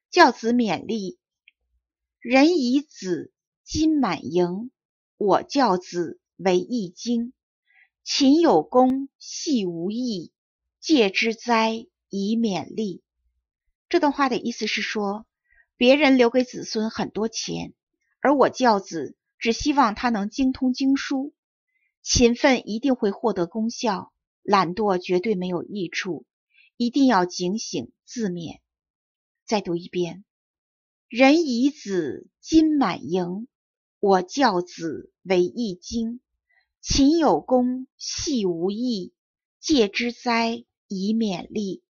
教子勉励。人以子，金满盈，我教子为易经。勤有功，戏无益，戒之哉，以勉励。这段话的意思是说，别人留给子孙很多钱，而我教子只希望他能精通经书。勤奋一定会获得功效，懒惰绝对没有益处，一定要警醒自勉。再读一遍。人以子，金满盈，我教子为易经。勤有功，戏无益，戒之哉，以勉励。